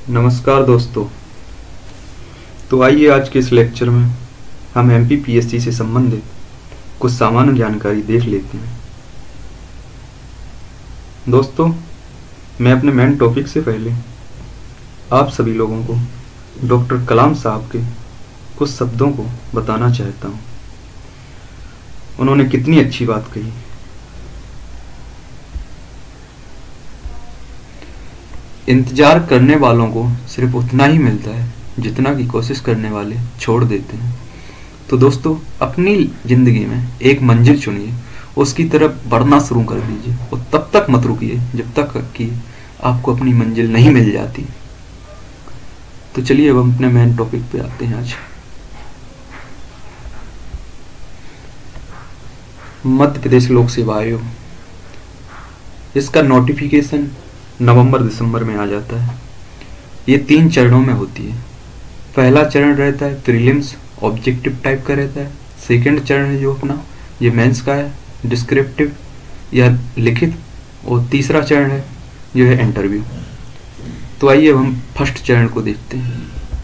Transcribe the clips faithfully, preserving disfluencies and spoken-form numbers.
नमस्कार दोस्तों। तो आइए आज के इस लेक्चर में हम M P P S C से संबंधित कुछ सामान्य जानकारी देख लेते हैं। दोस्तों, मैं अपने मेन टॉपिक से पहले आप सभी लोगों को डॉक्टर कलाम साहब के कुछ शब्दों को बताना चाहता हूँ। उन्होंने कितनी अच्छी बात कही। इंतजार करने वालों को सिर्फ उतना ही मिलता है जितना की कोशिश करने वाले छोड़ देते हैं। तो दोस्तों, अपनी जिंदगी में एक मंजिल चुनिए, उसकी तरफ बढ़ना शुरू कर दीजिए और तब तक मत रुकिए जब तक कि आपको अपनी मंजिल नहीं मिल जाती। तो चलिए अब हम अपने मेन टॉपिक पे आते हैं। आज मध्य प्रदेश लोक सेवा आयोग, इसका नोटिफिकेशन नवंबर दिसंबर में आ जाता है। ये तीन चरणों में होती है। पहला चरण रहता है प्रीलिम्स, ऑब्जेक्टिव टाइप का रहता है। सेकंड चरण है जो अपना ये मेंस का है, डिस्क्रिप्टिव या लिखित। और तीसरा चरण है जो है इंटरव्यू। तो आइए अब हम फर्स्ट चरण को देखते हैं।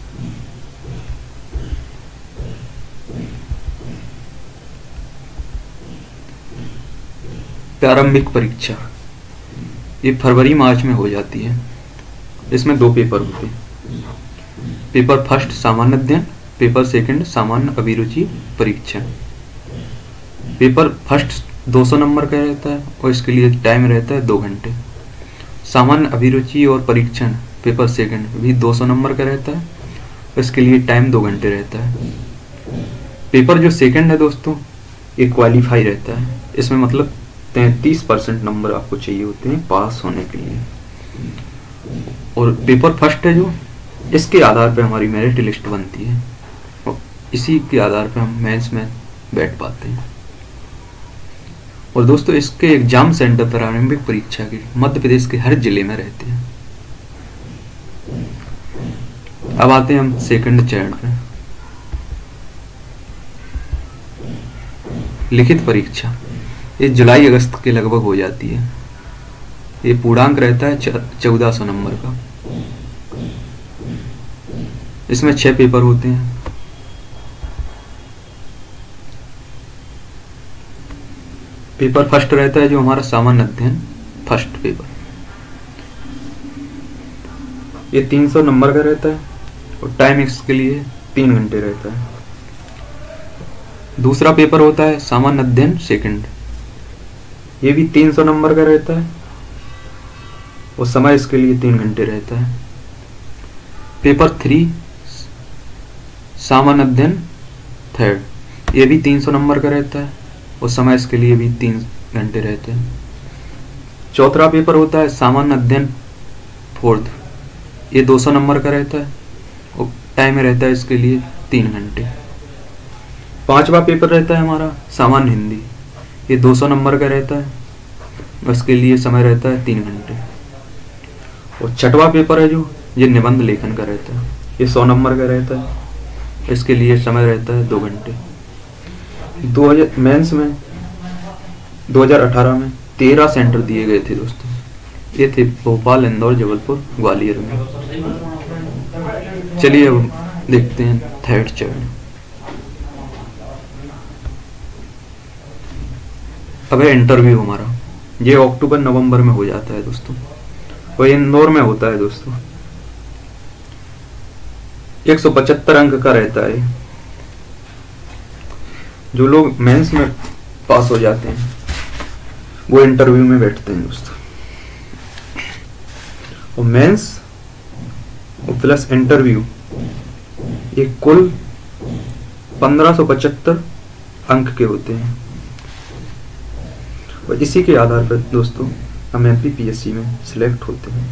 प्रारंभिक परीक्षा ये फरवरी मार्च में हो जाती है। इसमें दो पेपर होते हैं। पेपर फर्स्ट सामान्य अध्ययन, पेपर सेकंड सामान्य अभिरुचि परीक्षण। पेपर फर्स्ट दो सौ नंबर का रहता है और इसके लिए टाइम रहता है दो घंटे। सामान्य अभिरुचि और परीक्षण पेपर सेकंड भी दो सौ नंबर का रहता है और इसके लिए टाइम दो घंटे रहता है। पेपर जो सेकंड है दोस्तों, ये क्वालिफाई रहता है। इसमें मतलब तैंतीस परसेंट नंबर आपको चाहिए होते हैं पास होने के लिए। और पेपर फर्स्ट है जो, इसके आधार पे हमारी मेरिट लिस्ट बनती है और इसी के आधार पे हम मेंस में बैठ पाते हैं। और दोस्तों, इसके एग्जाम सेंटर प्रारंभिक परीक्षा के मध्य प्रदेश के हर जिले में रहते हैं। अब आते हैं हम सेकंड चरण पे, लिखित परीक्षा। ये जुलाई अगस्त के लगभग हो जाती है। ये पूर्णांक रहता है चौदह सौ नंबर का। इसमें छह पेपर होते हैं। पेपर फर्स्ट रहता है जो हमारा सामान्य अध्ययन फर्स्ट पेपर। ये तीन सौ नंबर का रहता है और टाइम इसके लिए तीन घंटे रहता है। दूसरा पेपर होता है सामान्य अध्ययन सेकंड। ये भी तीन सौ नंबर का रहता है और समय इसके लिए तीन घंटे रहता है। पेपर थ्री सामान्य अध्ययन थर्ड, ये भी तीन सौ नंबर का रहता है और समय इसके लिए भी तीन घंटे रहते हैं। चौथा पेपर होता है सामान्य अध्ययन फोर्थ। ये दो सौ नंबर का रहता है और टाइम रहता है इसके लिए तीन घंटे। पांचवा पेपर रहता है हमारा सामान्य हिंदी। ये दो सौ नंबर का रहता है, इसके लिए समय रहता है तीन घंटे। और छठवां पेपर है जो ये निबंध लेखन का रहता है। ये सौ नंबर का रहता है, इसके लिए समय रहता है दो घंटे। दो हजार मेंस में दो हज़ार अठारह में तेरह सेंटर दिए गए थे दोस्तों। ये थे भोपाल, इंदौर, जबलपुर, ग्वालियर में। चलिए अब देखते हैं थर्ड चरण। अब है इंटरव्यू हमारा। ये अक्टूबर नवंबर में हो जाता है दोस्तों और इंदौर में होता है दोस्तों। एक सौ पचहत्तर अंक का रहता है। जो लोग मेंस में पास हो जाते हैं वो इंटरव्यू में बैठते हैं दोस्तों। और मेंस और प्लस इंटरव्यू ये कुल पंद्रह सौ पचहत्तर अंक के होते हैं। और इसी के आधार पर दोस्तों हम M P P S C में सिलेक्ट होते हैं।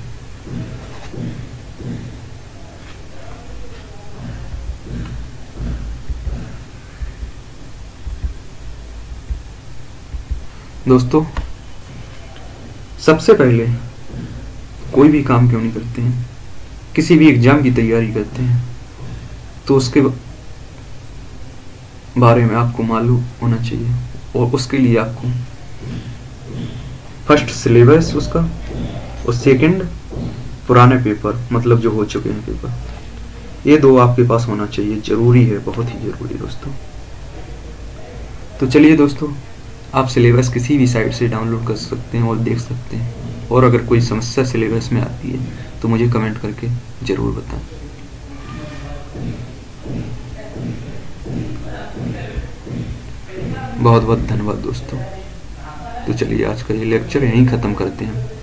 दोस्तों, सबसे पहले कोई भी काम क्यों नहीं करते हैं, किसी भी एग्जाम की तैयारी करते हैं तो उसके बारे में आपको मालूम होना चाहिए। और उसके लिए आपको फर्स्ट सिलेबस उसका और सेकंड पुराने पेपर मतलब जो हो चुके हैं पेपर, ये दो आपके पास होना चाहिए, ज़रूरी है, बहुत ही ज़रूरी दोस्तों। तो चलिए दोस्तों, आप सिलेबस किसी भी साइट से डाउनलोड कर सकते हैं और देख सकते हैं, और अगर कोई समस्या सिलेबस में आती है तो मुझे कमेंट करके ज़रूर बताएं। बहुत बहुत धन्यवाद दोस्तों। तो चलिए आज का ये लेक्चर यहीं ख़त्म करते हैं।